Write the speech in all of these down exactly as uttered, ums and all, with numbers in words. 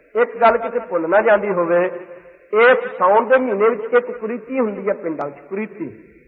एक गल किते भुल ना जाती होवे, इस साउण के महीने में एक कुरीति हुंदी है पिंडां च, कुरीति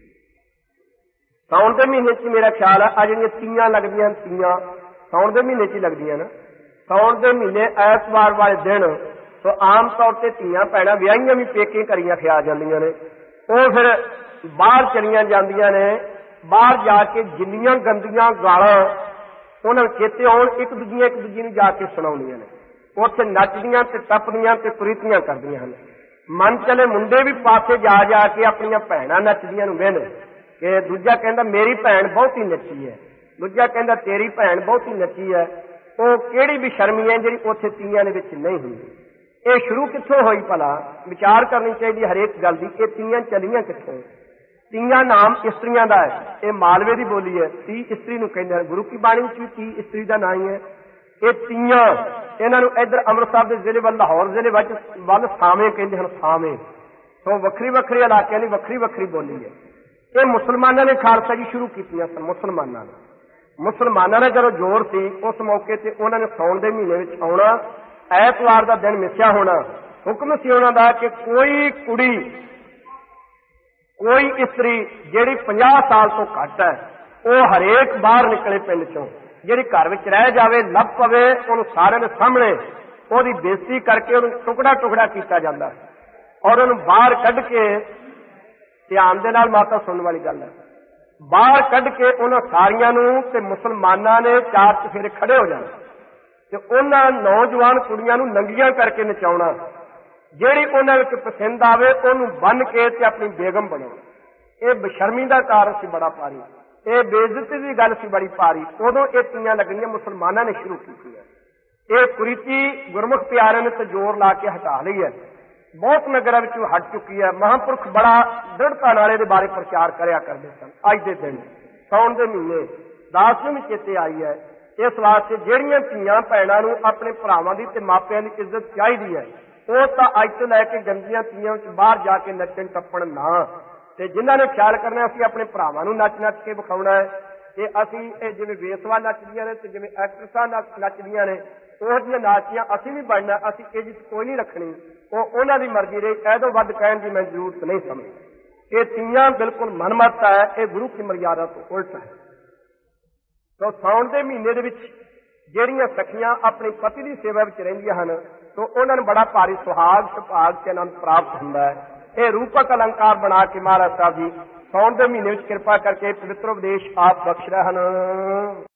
साउण के महीने च मेरा ख्याल है आ जिहड़ियां तीयां लगदियां तीयां साउण के महीने च लगदियां ना। साउण के महीने ऐतवार वाले दिन तो आम तौर पर धीआं भैणां विआहियां भी पेके घरियां खिया जांदियां ने, वो फिर बाहर चलियां जांदियां ने। बाहर जाके जिन्नियां गंदियां गालां उन्हां चेते आउण एक दूजियां एक दूजे नूं जाके सुणाउंदियां ने, उत्थे नचदियां ते टपदियां ते कुरीतियां करदियां हन। मन चले मुंडे भी पासे जा जाके अपनियां भैणां नचदियां नूं वेहने कि दूजा कहंदा मेरी भैण बहुती नची है, दूजा कहंदा तेरी भैण बहुती नची है। वो किहड़ी बेशर्मी है जिहड़ी उत्थे तीयां दे विच नहीं हुंदी। ये शुरू कित्थों होई भला, विचार करनी चाहिए हरेक गल दी। ये तीयां चलियां कित्थों? तीयां नाम इस्त्रियां दा है, ये मालवे की बोली है। ती इस्त्री नूं कहंदे हैं, गुरु की बाणी विच भी ती इस्त्री दा नाम ही है। ये तीयां इन्हां नूं इधर अमृतसर के जिले वल लाहौर जिले वच वल सावे कहंदे हन, सावे। तो वक्री वक्री इलाकिਆਂ ਦੀ वक्री वक्री बोली है। ये मुसलमानों ने खालसा जी शुरू कीतियां सन। मुसलमानों ने मुसलमानों ने जदों जोर सी उस मौके ते उन्होंने साउण के महीने में आउणा, ऐतवार का दिन मिसिया होना। हुक्म सी उन्हां दा कि कोई कुड़ी कोई इस्त्री जिहड़ी पचास साल तो घट है वो हरेक बाहर निकले पिंड चों, जिहड़ी घर विच रह जावे लभ पवे उहनूं सारे दे सामने उहदी बेइज्जती करके उहनूं टुकड़ा टुकड़ा कीता जांदा और उहनूं बाहर कढ के, ध्यान दे नाल माता सुणन वाली गल है, बाहर कढ के उन्हां सारियां नूं ते मुसलमानां ने चार चफेरे खड़े हो जाना ते उन्हां नौजवान कुड़ियां नूं नंगियां करके नचाउणा, जिहड़ी उन्हां विच पसंद आवे उहनूं बन के ते अपनी बेगम बनाउणा। ये बेशर्मी दा कारण सी बड़ा भारी, ये बेइज्जती दी गल सी बड़ी भारी। उदों ये तीयां लगणीਆਂ मुसलमानां ने शुरू कीती है। ये कुरीति गुरमुख प्यारिਆਂ ने ते जोर ला के हटा लई है, बहुत नगरां विचों हट चुकी है। महापुरख बड़ा दृढ़ता नाल इहदे बारे प्रचार करिया करदे सन। अज दे दिन साउण दे महीने दासवीं चेते आई है। इस वास्ते जिहड़ियां धीआं भैणां नूं अपने भरावां दी ते मापिਆਂ दी इज्जत चाहीदी है, वो तो अज तो लैके गंदियां तीयां बाहर जाके नचन टप्पण ना, ते जिन्हां ने ख्याल करना असीं अपने भरावां नूं नच नच के विखाउणा है कि असीं जिवें बेसवा नचदियां ने ते जिवें एक्ट्रेसां नचदियां ने उहो जिहियां नाचियां असीं भी बनना, असीं इज्जत कोई नहीं रखनी। वो उन्हां दी मर्जी रही, ऐदों वध कहण दी मैं जरूरत नहीं समझदी। ये तीयां बिल्कुल मनमत है, ये गुरु की मर्यादा तो उल्ट है। तो साउण दे महीने दे विच जिहड़ियां सखियां अपने पति की सेवा विच रहिंदियां हन तो उन्हां नूं बड़ा भारी सुहाग सुभाग ते आनंद प्राप्त हुंदा है। ये रूपक अलंकार बना के महाराज साहब जी साउण दे महीने विच किरपा करके पवित्र उपदेश आप बख्श रहे हन।